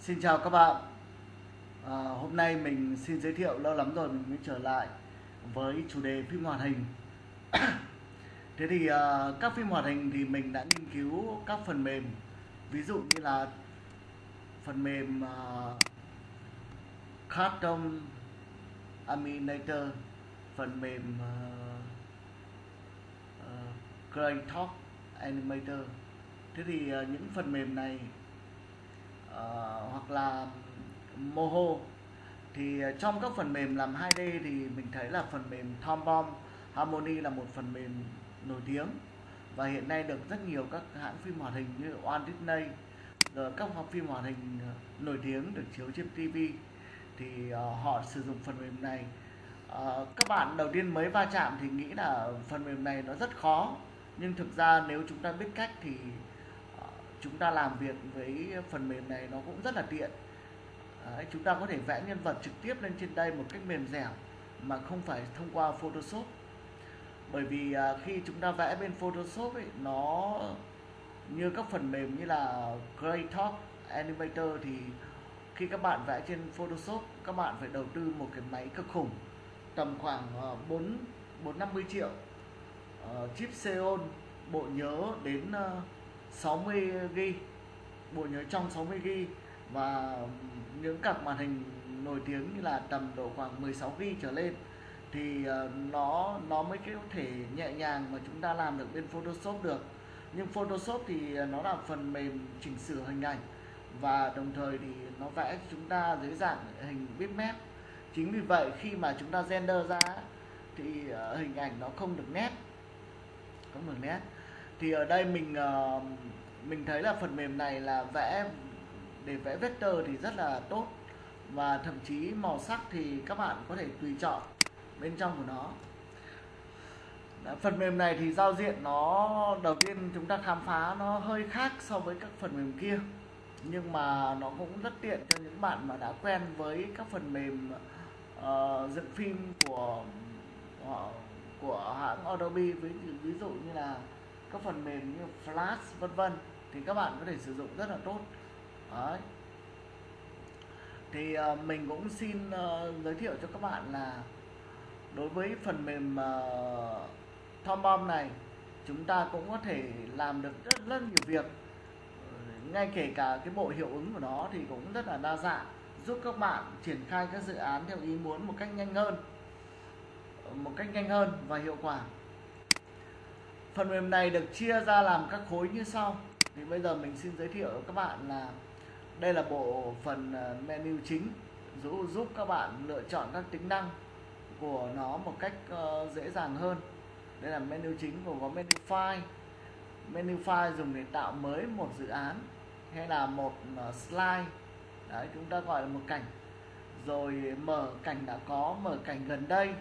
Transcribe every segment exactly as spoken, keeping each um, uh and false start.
Xin chào các bạn. À, hôm nay mình xin giới thiệu, lâu lắm rồi mình mới trở lại với chủ đề phim hoạt hình. Thế thì à, các phim hoạt hình thì mình đã nghiên cứu các phần mềm, ví dụ như là phần mềm uh, Cartoon Animator, phần mềm uh, uh, Kraytalk Animator. Thế thì uh, những phần mềm này uh, hoặc là Moho, thì trong các phần mềm làm hai D thì mình thấy là phần mềm Toonbomb Harmony là một phần mềm nổi tiếng và hiện nay được rất nhiều các hãng phim hoạt hình như Walt Disney, rồi các phim hoạt hình nổi tiếng được chiếu trên ti vi thì uh, họ sử dụng phần mềm này. Uh, các bạn đầu tiên mới va chạm thì nghĩ là phần mềm này nó rất khó, nhưng thực ra nếu chúng ta biết cách thì uh, chúng ta làm việc với phần mềm này nó cũng rất là tiện. Đấy, chúng ta có thể vẽ nhân vật trực tiếp lên trên đây một cách mềm dẻo mà không phải thông qua Photoshop. Bởi vì à, khi chúng ta vẽ bên Photoshop ấy, nó như các phần mềm như là Kraytalk Animator thì khi các bạn vẽ trên Photoshop, các bạn phải đầu tư một cái máy cực khủng, tầm khoảng bốn bốn năm mươi triệu, uh, chip Xeon, bộ nhớ đến uh, sáu mươi gi-ga-bai, bộ nhớ trong sáu mươi gi-ga-bai, và những card màn hình nổi tiếng như là tầm độ khoảng mười sáu gi-ga-bai trở lên thì uh, nó nó mới có thể nhẹ nhàng mà chúng ta làm được bên Photoshop được. Nhưng Photoshop thì nó là phần mềm chỉnh sửa hình ảnh và đồng thời thì nó vẽ chúng ta dưới dạng hình bitmap. Chính vì vậy khi mà chúng ta render ra thì uh, hình ảnh nó không được nét, không được nét. Thì ở đây mình uh, mình thấy là phần mềm này là vẽ để vẽ vector thì rất là tốt, và thậm chí màu sắc thì các bạn có thể tùy chọn bên trong của nó. Đã, phần mềm này thì giao diện nó đầu tiên chúng ta khám phá nó hơi khác so với các phần mềm kia, nhưng mà nó cũng rất tiện cho những bạn mà đã quen với các phần mềm uh, dựng phim của uh, của hãng Adobe, với ví dụ như là các phần mềm như Flash vân vân, thì các bạn có thể sử dụng rất là tốt. Đấy. Thì uh, mình cũng xin uh, giới thiệu cho các bạn là đối với phần mềm uh, Toonbomb này, chúng ta cũng có thể làm được rất rất nhiều việc, ngay kể cả cái bộ hiệu ứng của nó thì cũng rất là đa dạng, giúp các bạn triển khai các dự án theo ý muốn một cách nhanh hơn, một cách nhanh hơn và hiệu quả. Phần mềm này được chia ra làm các khối như sau. Thì bây giờ mình xin giới thiệu với các bạn là đây là bộ phận menu chính, giúp giúp các bạn lựa chọn các tính năng của nó một cách uh, dễ dàng hơn. Đây là menu chính, gồm có menu file. Menu file dùng để tạo mới một dự án hay là một uh, slide. Đấy, chúng ta gọi là một cảnh. Rồi mở cảnh đã có, mở cảnh gần đây,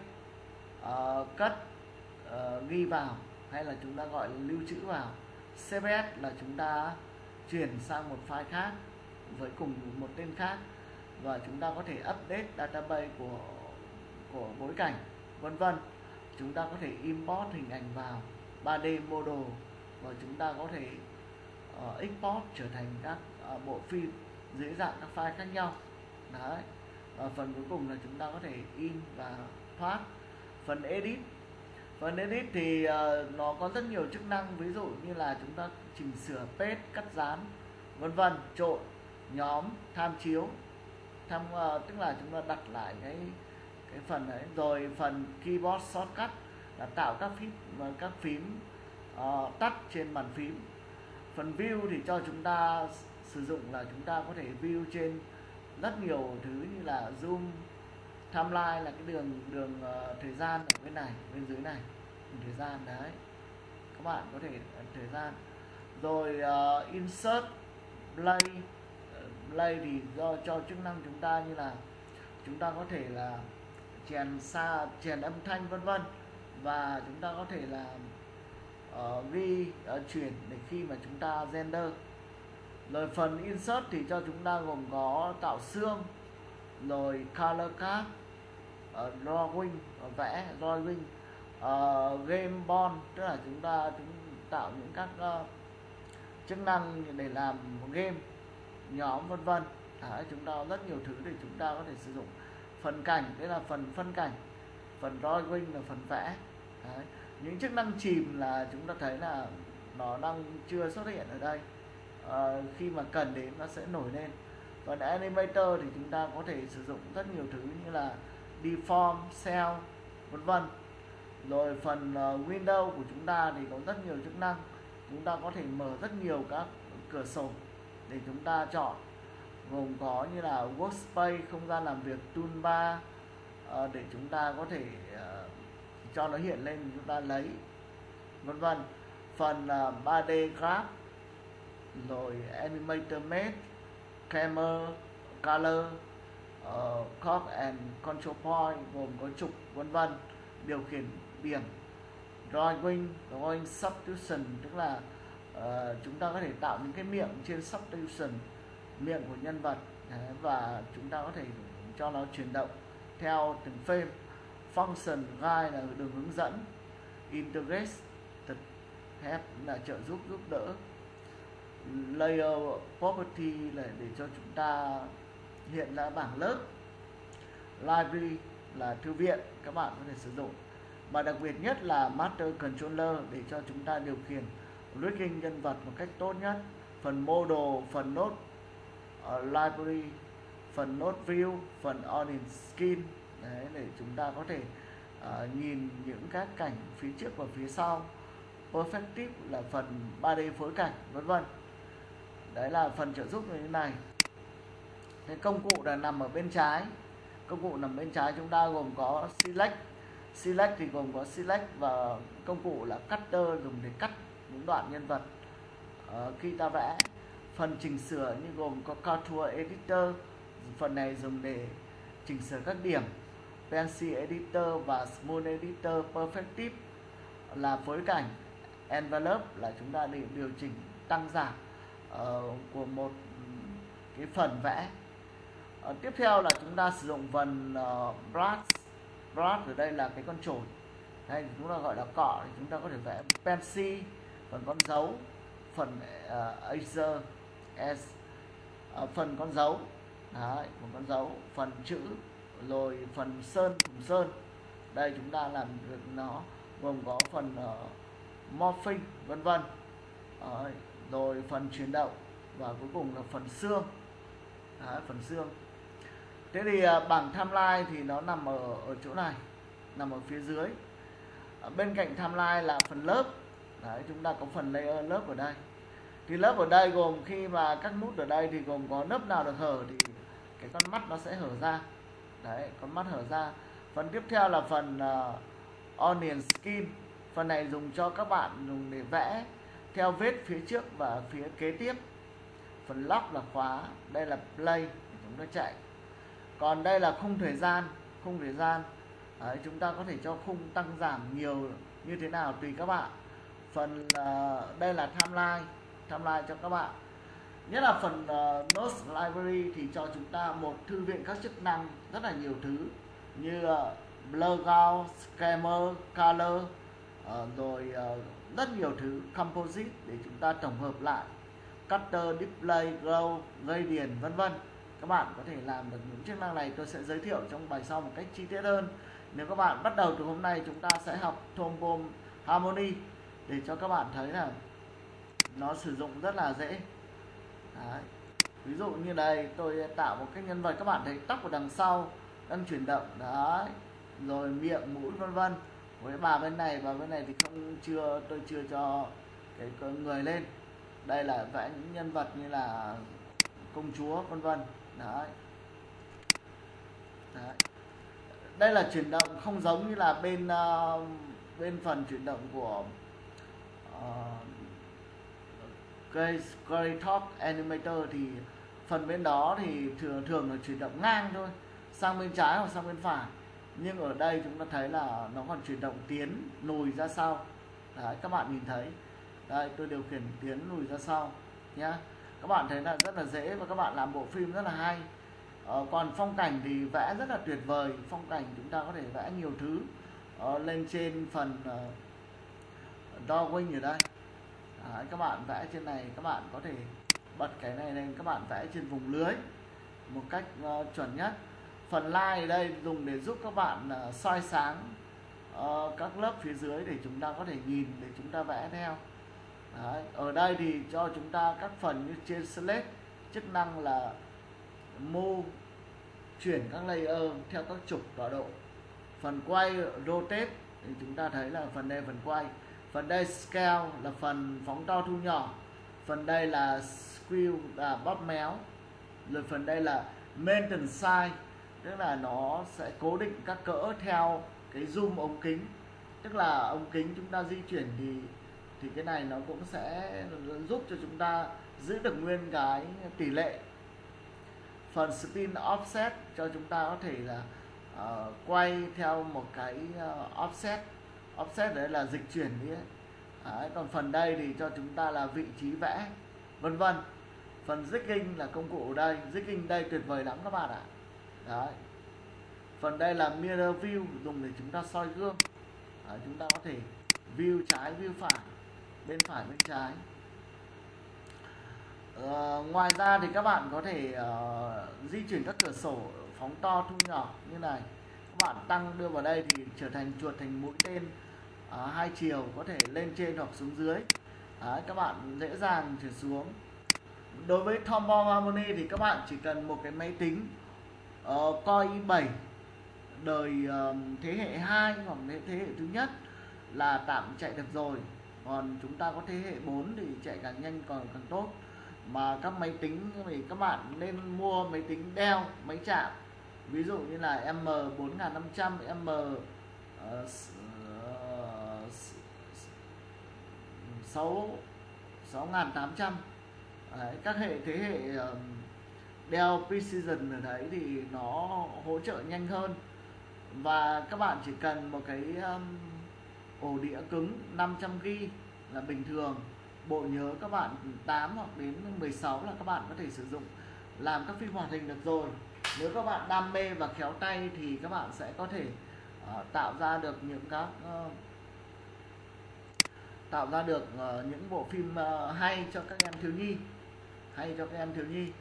uh, cất, uh, ghi vào, hay là chúng ta gọi là lưu trữ vào. Save as là chúng ta chuyển sang một file khác với cùng một tên khác, và chúng ta có thể update database của của bối cảnh vân vân. Chúng ta có thể import hình ảnh vào ba D model, và chúng ta có thể uh, export trở thành các uh, bộ phim dưới dạng các file khác nhau. Đấy. Và phần cuối cùng là chúng ta có thể in và thoát. Phần edit, phần edit thì uh, nó có rất nhiều chức năng, ví dụ như là chúng ta chỉnh sửa paste, cắt dán vân vân, trộn, nhóm, tham chiếu, tham uh, tức là chúng ta đặt lại cái cái phần đấy. Rồi phần keyboard shortcut là tạo các phím các phím uh, tắt trên bàn phím. Phần view thì cho chúng ta sử dụng là chúng ta có thể view trên rất nhiều thứ như là zoom, timeline là cái đường đường uh, thời gian ở bên này, bên dưới này đường thời gian đấy, các bạn có thể uh, thời gian. Rồi uh, insert, play, uh, play thì do cho chức năng chúng ta như là chúng ta có thể là chèn xa, chèn âm thanh vân vân, và chúng ta có thể là uh, ghi uh, chuyển để khi mà chúng ta render. Rồi phần insert thì cho chúng ta gồm có tạo xương, rồi color card, uh, drawing, uh, vẽ drawing, uh, game bond, tức là chúng ta chúng tạo những các uh, chức năng để làm game, nhóm vân vân. Đấy, chúng ta có rất nhiều thứ để chúng ta có thể sử dụng. Phần cảnh, đây là phần phân cảnh. Phần drawing là phần vẽ. Đấy. Những chức năng chìm là chúng ta thấy là nó đang chưa xuất hiện ở đây. À, khi mà cần đến nó sẽ nổi lên. Còn animator thì chúng ta có thể sử dụng rất nhiều thứ như là deform, cell, vân vân. Rồi phần uh, Windows của chúng ta thì có rất nhiều chức năng. Chúng ta có thể mở rất nhiều các cửa sổ để chúng ta chọn, gồm có như là workspace, không gian làm việc, toolbar, uh, để chúng ta có thể uh, cho nó hiện lên, chúng ta lấy, vân vân. Phần uh, ba D graph, rồi animator made, camera, color, uh, clock and control point, gồm có trục, vân vân, điều khiển điểm, drawing, drawing substitution, tức là uh, chúng ta có thể tạo những cái miệng trên substitution, miệng của nhân vật. Đấy, và chúng ta có thể cho nó chuyển động theo từng frame. Function guide là đường hướng dẫn, integrate help là trợ giúp, giúp đỡ. Layer property là để cho chúng ta hiện ra bảng lớp. Library là thư viện, các bạn có thể sử dụng. Và đặc biệt nhất là Master Controller để cho chúng ta điều khiển rigging nhân vật một cách tốt nhất. Phần model, phần node uh, library, phần node view, phần audience skin. Đấy, để chúng ta có thể uh, nhìn những các cảnh phía trước và phía sau. Perspective là phần ba D phối cảnh, vân vân. Đấy là phần trợ giúp như thế này. Cái công cụ là nằm ở bên trái. Công cụ nằm bên trái chúng ta gồm có select. Select thì gồm có select và công cụ là cutter, dùng để cắt những đoạn nhân vật uh, khi ta vẽ. Phần chỉnh sửa như gồm có contour editor, phần này dùng để chỉnh sửa các điểm. Pencil editor và smooth editor. Perspective là phối cảnh. Envelope là chúng ta để điều chỉnh tăng giảm uh, của một cái phần vẽ. Uh, tiếp theo là chúng ta sử dụng phần uh, brush. Brush ở đây là cái con chổi, hay chúng ta gọi là cọ, thì chúng ta có thể vẽ pencil, phần con dấu, phần uh, eraser, S, uh, phần con dấu, đấy, phần con dấu, phần chữ, rồi phần sơn, thùng sơn. Đây chúng ta làm được nó gồm có phần uh, morphing, vân vân, uh, rồi phần chuyển động và cuối cùng là phần xương. Đấy, phần xương. Thế thì uh, bảng timeline thì nó nằm ở ở chỗ này, nằm ở phía dưới. Ở bên cạnh timeline là phần lớp. Đấy, chúng ta có phần layer lớp ở đây. Thì lớp ở đây gồm khi mà các nút ở đây thì gồm có lớp nào được hở thì cái con mắt nó sẽ hở ra. Đấy, con mắt hở ra. Phần tiếp theo là phần uh, onion skin. Phần này dùng cho các bạn dùng để vẽ theo vết phía trước và phía kế tiếp. Phần lock là khóa, đây là play để chúng ta chạy. Còn đây là khung thời gian, khung thời gian. Đấy, chúng ta có thể cho khung tăng giảm nhiều như thế nào tùy các bạn. Phần uh, đây là timeline, timeline cho các bạn. Nhất là phần uh, Notes Library thì cho chúng ta một thư viện các chức năng rất là nhiều thứ như uh, blur out, scammer, color, uh, rồi uh, rất nhiều thứ, composite để chúng ta tổng hợp lại, cutter, display, glow, gradient, vân vân. Các bạn có thể làm được những chức năng này, tôi sẽ giới thiệu trong bài sau một cách chi tiết hơn. Nếu các bạn bắt đầu từ hôm nay chúng ta sẽ học Tombom Harmony để cho các bạn thấy là nó sử dụng rất là dễ. Đấy. Ví dụ như đây tôi tạo một cái nhân vật, các bạn thấy tóc ở đằng sau đang chuyển động đấy, rồi miệng, mũi, vân vân. Với bà bên này và bên này thì không chưa tôi chưa cho cái người lên. Đây là vẽ những nhân vật như là công chúa, vân vân. Đấy. Đấy. Đây là chuyển động không giống như là bên uh, bên phần chuyển động của uh, Top Animator thì phần bên đó thì thường thường là chuyển động ngang thôi, sang bên trái hoặc sang bên phải. Nhưng ở đây chúng ta thấy là nó còn chuyển động tiến lùi ra sau. Đấy, các bạn nhìn thấy. Đây, tôi điều khiển tiến lùi ra sau nhá. Các bạn thấy là rất là dễ và các bạn làm bộ phim rất là hay. Ờ, còn phong cảnh thì vẽ rất là tuyệt vời. Phong cảnh chúng ta có thể vẽ nhiều thứ. Ờ, lên trên phần uh, drawing ở đây. Đấy, các bạn vẽ trên này, các bạn có thể bật cái này lên, các bạn vẽ trên vùng lưới. một cách uh, chuẩn nhất. Phần line ở đây dùng để giúp các bạn uh, soi sáng uh, các lớp phía dưới để chúng ta có thể nhìn, để chúng ta vẽ theo. Đấy. Ở đây thì cho chúng ta các phần như trên select, chức năng là move, chuyển các layer theo các trục tọa độ. Phần quay rotate thì chúng ta thấy là phần đây phần quay. Phần đây scale là phần phóng to thu nhỏ. Phần đây là skew là bóp méo. Rồi phần đây là maintain size, tức là nó sẽ cố định các cỡ theo cái zoom ống kính. Tức là ống kính chúng ta di chuyển thì thì cái này nó cũng sẽ giúp cho chúng ta giữ được nguyên cái tỷ lệ. Phần spin offset cho chúng ta có thể là uh, quay theo một cái uh, offset. Offset đấy là dịch chuyển đi ấy. Đấy, còn phần đây thì cho chúng ta là vị trí vẽ, vân vân. Phần jigging là công cụ ở đây. Jigging đây tuyệt vời lắm các bạn ạ. Đấy. Phần đây là mirror view, dùng để chúng ta soi gương. Đấy, chúng ta có thể view trái, view phải, bên phải, bên trái. Uh, ngoài ra thì các bạn có thể uh, di chuyển các cửa sổ phóng to thu nhỏ như này. Các bạn tăng đưa vào đây thì trở thành chuột thành mũi tên uh, hai chiều, có thể lên trên hoặc xuống dưới. Đấy, các bạn dễ dàng chuyển xuống. Đối với Tombow Harmony thì các bạn chỉ cần một cái máy tính uh, Core i bảy đời uh, thế hệ hai hoặc thế hệ thứ nhất là tạm chạy được rồi. Còn chúng ta có thế hệ bốn thì chạy càng nhanh còn càng tốt. Mà các máy tính thì các bạn nên mua máy tính Dell, máy chạm, ví dụ như là M bốn năm trăm, M sáu tám trăm. Đấy, các hệ thế hệ Dell Precision ở đấy thì nó hỗ trợ nhanh hơn. Và các bạn chỉ cần một cái um, ổ đĩa cứng năm trăm gi bi là bình thường. Bộ nhớ các bạn tám hoặc đến mười sáu là các bạn có thể sử dụng làm các phim hoạt hình được rồi. Nếu các bạn đam mê và khéo tay thì các bạn sẽ có thể uh, tạo ra được những các uh, tạo ra được uh, những bộ phim uh, hay cho các em thiếu nhi, hay cho các em thiếu nhi.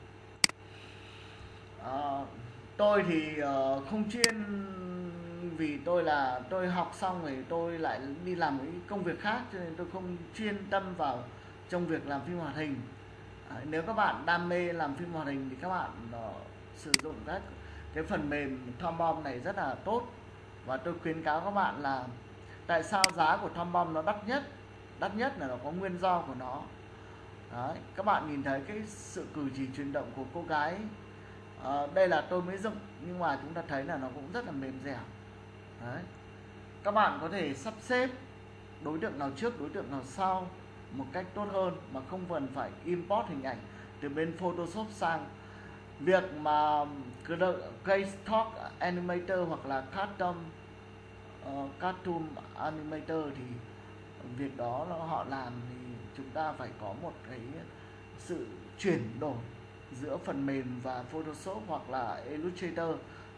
Uh, tôi thì uh, không chuyên, vì tôi là tôi học xong rồi tôi lại đi làm cái công việc khác, cho nên tôi không chuyên tâm vào trong việc làm phim hoạt hình. À, nếu các bạn đam mê làm phim hoạt hình thì các bạn uh, sử dụng các cái phần mềm Tombow này rất là tốt. Và tôi khuyến cáo các bạn là tại sao giá của Tombow nó đắt nhất. Đắt nhất là nó có nguyên do của nó. Đấy, các bạn nhìn thấy cái sự cử chỉ chuyển động của cô gái. À, đây là tôi mới dựng nhưng mà chúng ta thấy là nó cũng rất là mềm dẻo. Đấy. Các bạn có thể sắp xếp đối tượng nào trước, đối tượng nào sau một cách tốt hơn mà không cần phải import hình ảnh từ bên Photoshop sang. Việc mà Keystalk Animator hoặc là Custom uh, Cartoon Animator thì việc đó là họ làm thì chúng ta phải có một cái sự chuyển đổi giữa phần mềm và Photoshop hoặc là Illustrator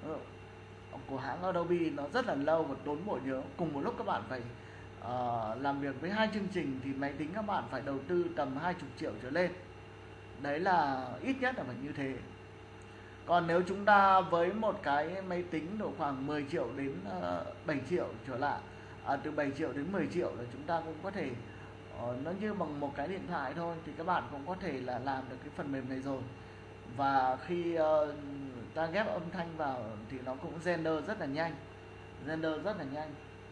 của hãng Adobe nó rất là lâu và tốn bộ nhớ. Cùng một lúc các bạn phải uh, làm việc với hai chương trình thì máy tính các bạn phải đầu tư tầm hai mươi triệu trở lên. Đấy là ít nhất là phải như thế. Còn nếu chúng ta với một cái máy tính độ khoảng mười triệu đến uh, bảy triệu trở lại, à, từ bảy triệu đến mười triệu là chúng ta cũng có thể uh, nó như bằng một cái điện thoại thôi thì các bạn cũng có thể là làm được cái phần mềm này rồi. Và khi uh, ta ghép âm thanh vào thì nó cũng render rất là nhanh, render rất là nhanh.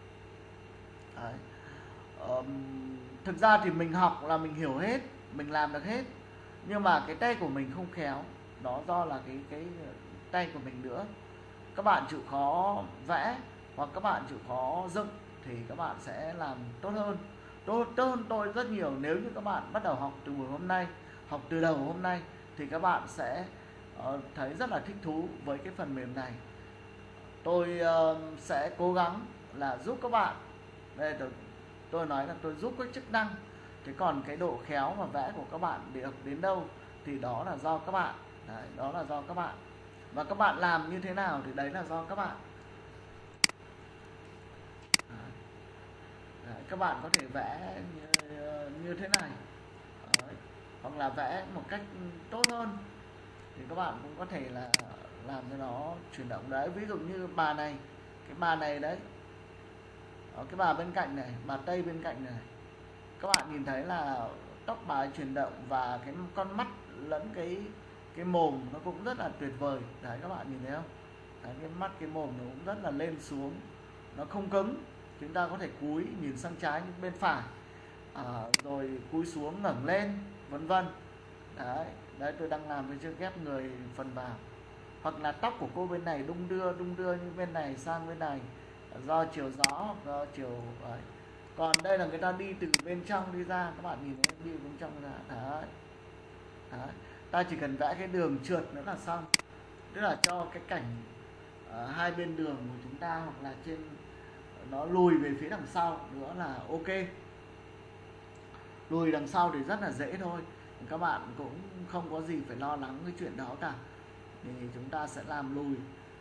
Đấy. Um, thực ra thì mình học là mình hiểu hết, mình làm được hết, nhưng mà cái tay của mình không khéo, đó do là cái cái tay của mình nữa. Các bạn chịu khó vẽ hoặc các bạn chịu khó dựng thì các bạn sẽ làm tốt hơn, tốt, tốt hơn tôi rất nhiều. Nếu như các bạn bắt đầu học từ buổi hôm nay, học từ đầu hôm nay thì các bạn sẽ uh, thấy rất là thích thú với cái phần mềm này. Tôi uh, sẽ cố gắng là giúp các bạn. Đây tôi, tôi nói là tôi giúp các chức năng. Thế còn cái độ khéo và vẽ của các bạn được đến đâu thì đó là do các bạn. Đấy, đó là do các bạn. Và các bạn làm như thế nào thì đấy là do các bạn. Đấy, các bạn có thể vẽ như, như thế này. Đấy, hoặc là vẽ một cách tốt hơn thì thì các bạn cũng có thể là làm cho nó chuyển động đấy. Ví dụ như bà này, cái bà này đấy, ở cái bà bên cạnh này, bà Tây bên cạnh này, các bạn nhìn thấy là tóc bà ấy chuyển động và cái con mắt lẫn cái cái mồm nó cũng rất là tuyệt vời đấy, các bạn nhìn thấy không? Đấy, cái mắt cái mồm nó cũng rất là lên xuống, nó không cứng. Chúng ta có thể cúi nhìn sang trái bên phải, à, rồi cúi xuống ngẩng lên, vân vân. Đấy, đấy tôi đang làm cái chiếc ghép người phần vào. Hoặc là tóc của cô bên này đung đưa đung đưa như bên này sang bên này, do chiều gió hoặc do chiều ấy. Còn đây là người ta đi từ bên trong đi ra, các bạn nhìn thấy đi bên trong ra. Đấy. Đấy. Ta chỉ cần vẽ cái đường trượt nữa là xong, tức là cho cái cảnh uh, hai bên đường của chúng ta hoặc là trên nó lùi về phía đằng sau nữa là ok. Lùi đằng sau thì rất là dễ thôi, các bạn cũng không có gì phải lo lắng cái chuyện đó cả, thì chúng ta sẽ làm lùi.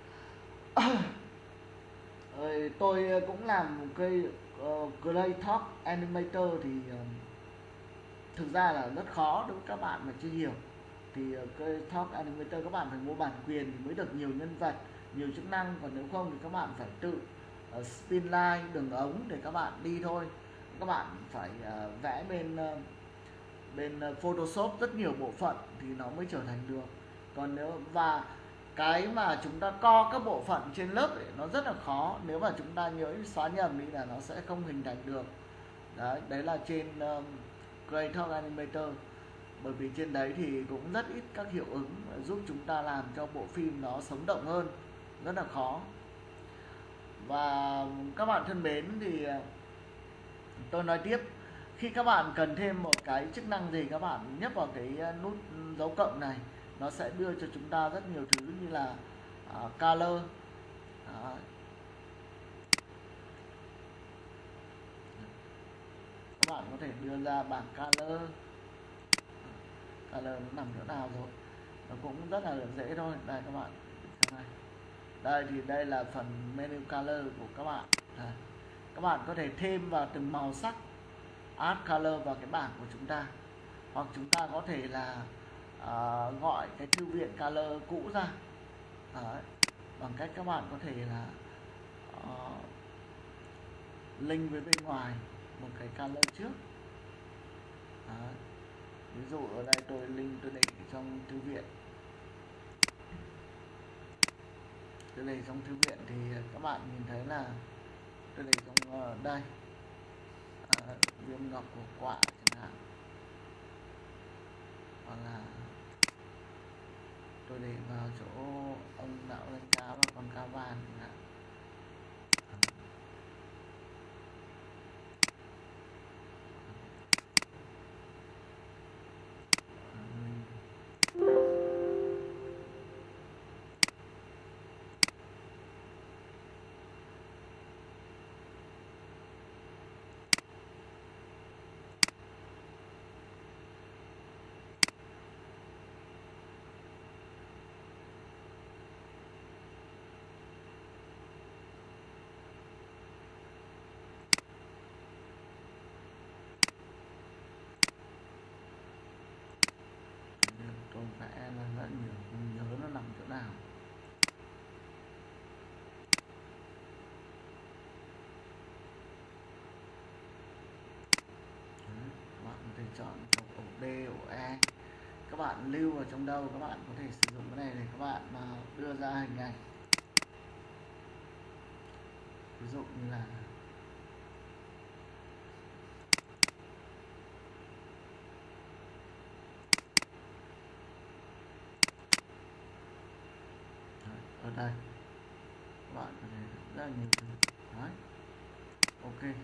Tôi cũng làm một cái uh, Gray Talk Animator thì uh, thực ra là rất khó đối với các bạn mà chưa hiểu. Thì uh, Gray Talk Animator các bạn phải mua bản quyền thì mới được nhiều nhân vật, nhiều chức năng, còn nếu không thì các bạn phải tự uh, spin line, đường ống để các bạn đi thôi. Các bạn phải uh, vẽ bên uh, bên uh, Photoshop rất nhiều bộ phận thì nó mới trở thành được. Còn nếu và cái mà chúng ta co các bộ phận trên lớp ấy, nó rất là khó, nếu mà chúng ta nhớ xóa nhầm đi là nó sẽ không hình thành được. Đấy, đấy là trên um, Gray Talk Animator, bởi vì trên đấy thì cũng rất ít các hiệu ứng giúp chúng ta làm cho bộ phim nó sống động hơn, rất là khó. Và các bạn thân mến, thì tôi nói tiếp, khi các bạn cần thêm một cái chức năng gì, các bạn nhấp vào cái nút dấu cộng này, nó sẽ đưa cho chúng ta rất nhiều thứ như là uh, color. Đó. Các bạn có thể đưa ra bảng color. Color nó nằm chỗ nào rồi, nó cũng rất là dễ thôi. Đây các bạn, đây thì đây là phần menu color của các bạn. Đây. Các bạn có thể thêm vào từng màu sắc, add color vào cái bảng của chúng ta, hoặc chúng ta có thể là uh, gọi cái thư viện color cũ ra. Đấy. Bằng cách các bạn có thể là uh, link với bên ngoài một cái color trước. Đấy. Ví dụ ở đây tôi link, tôi để trong thư viện, tôi để trong thư viện thì các bạn nhìn thấy là tôi để trong uh, đây uh, viêm ngọc của quả chẳng hạn, hoặc là tôi để vào chỗ ông đạo danh cá và con cá vàng chẳng hạn. Tôi vẽ là rất nhiều, không nhớ nó nằm chỗ nào. Đấy, các bạn có thể chọn ổ D, ổ E. Các bạn lưu vào trong đâu, các bạn có thể sử dụng cái này để các bạn mà đưa ra hình ảnh. Ví dụ như là ở đây các bạn có thể rất là nhiều thứ. Đấy. Ok.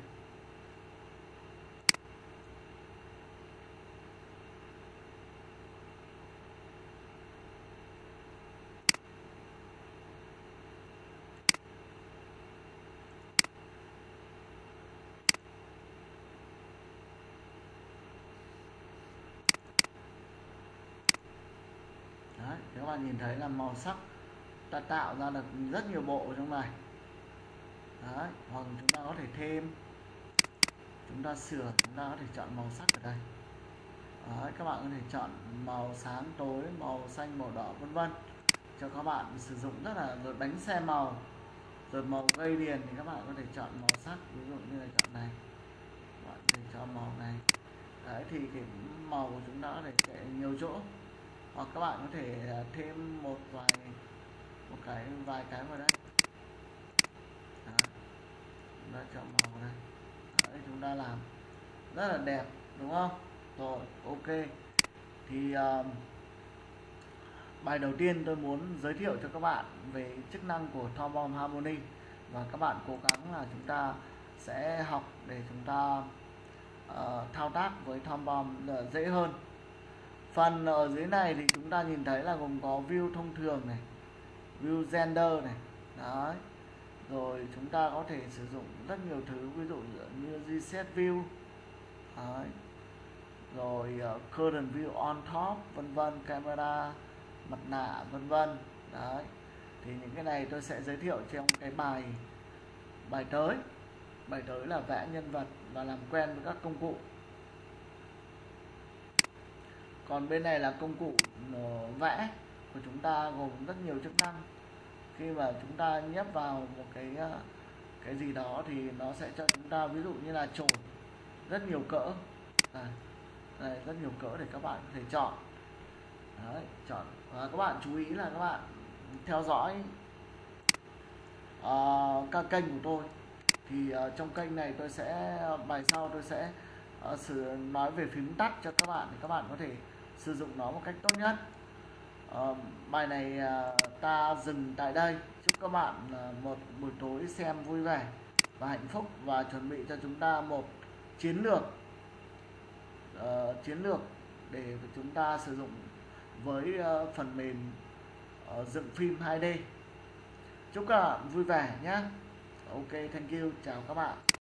Đấy, các bạn nhìn thấy là màu sắc ta tạo ra được rất nhiều bộ trong này. Đấy, hoặc chúng ta có thể thêm, chúng ta sửa, chúng ta có thể chọn màu sắc ở đây. Đấy, các bạn có thể chọn màu sáng tối, màu xanh, màu đỏ vân vân cho các bạn sử dụng rất là, rồi đánh xe màu, rồi màu gây điền thì các bạn có thể chọn màu sắc, ví dụ như là chọn này, các bạn có thể cho màu này. Đấy thì cái màu của chúng ta có thể sẽ nhiều chỗ, hoặc các bạn có thể thêm một vài một cái vài cái vào đây. Đấy, chúng ta chọn màu này. Đấy, chúng ta làm rất là đẹp đúng không? Rồi ok, thì uh, bài đầu tiên tôi muốn giới thiệu cho các bạn về chức năng của Thornbom Harmony, và các bạn cố gắng là chúng ta sẽ học để chúng ta uh, thao tác với Thornbom dễ hơn. Phần ở dưới này thì chúng ta nhìn thấy là gồm có view thông thường này, view gender này, đấy, rồi chúng ta có thể sử dụng rất nhiều thứ, ví dụ như reset view, đấy, rồi uh, current view on top vân vân, camera, mặt nạ vân vân. Đấy thì những cái này tôi sẽ giới thiệu trong cái bài bài tới bài tới là vẽ nhân vật và làm quen với các công cụ. Còn bên này là công cụ vẽ của chúng ta gồm rất nhiều chức năng. Khi mà chúng ta nhấp vào một cái cái gì đó thì nó sẽ cho chúng ta, ví dụ như là chổi, rất nhiều cỡ này, đây, rất nhiều cỡ để các bạn có thể chọn. Đấy, chọn và các bạn chú ý là các bạn theo dõi uh, các kênh của tôi, thì uh, trong kênh này tôi sẽ bài sau tôi sẽ uh, sử nói về phím tắt cho các bạn để các bạn có thể sử dụng nó một cách tốt nhất. Uh, bài này uh, ta dừng tại đây. Chúc các bạn uh, một buổi tối xem vui vẻ và hạnh phúc, và chuẩn bị cho chúng ta một chiến lược uh, chiến lược để chúng ta sử dụng với uh, phần mềm uh, dựng phim hai D. Chúc các bạn vui vẻ nhé. Ok, thank you, chào các bạn.